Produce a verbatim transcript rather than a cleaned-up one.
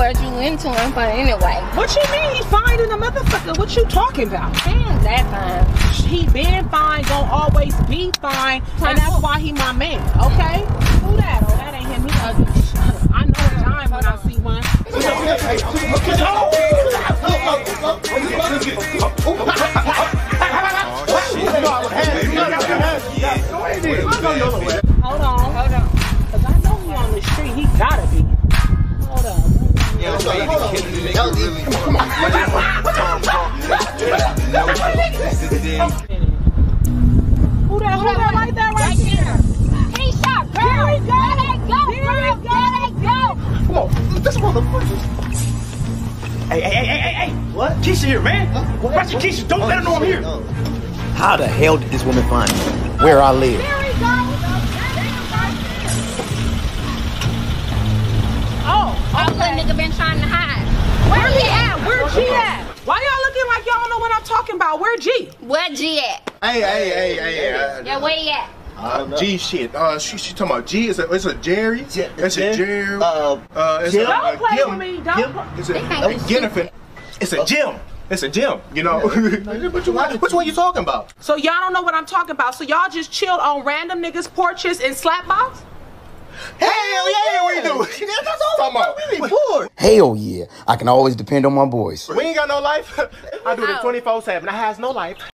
what you into him for anyway. What you mean he fine in the motherfucker? What you talking about? He ain't that fine. He been fine, gon' always be fine, and that's why he my man, okay? Who that? Oh, that ain't him. He ugly. I know a dime when I see one. Hold on, hold on. Cause I know he on the street. He gotta be. Hold on. Yeah, baby, Who that? Who that right there? Right there. He shot, girl. Here we go. There they go, girl. There they go. come on, this motherfucker. Hey, hey, hey, hey, hey, hey! What? Keisha here, man! Huh? Watch your Keisha, don't let her know I'm here! How the hell did this woman find me? Where I live? There we go. Oh, All the nigga been trying to hide. where he at? Where G at? Why y'all looking like y'all don't know what I'm talking about? Where G? Where G at? Hey, hey, hey, hey, uh, Yeah, where he at? uh, G shit. Uh, she, she talking about G. It's a, it's a Jerry. Je- It's a Jer- Jerry. uh, uh, it's Jim? a, uh, Don't play Jim. with me. Don't. Jim? play- It's a, They think uh, they Jennifer. It's a Jim. It's a Jim. You know. Which one? Which one you talking about? So y'all don't know what I'm talking about. So y'all just chilled on random niggas' porches and slap box? Hell yeah, we do. That's all I'm about. We be bored. Hell yeah. I can always depend on my boys. We ain't got no life. I do this Oh. twenty-four seven. I has no life.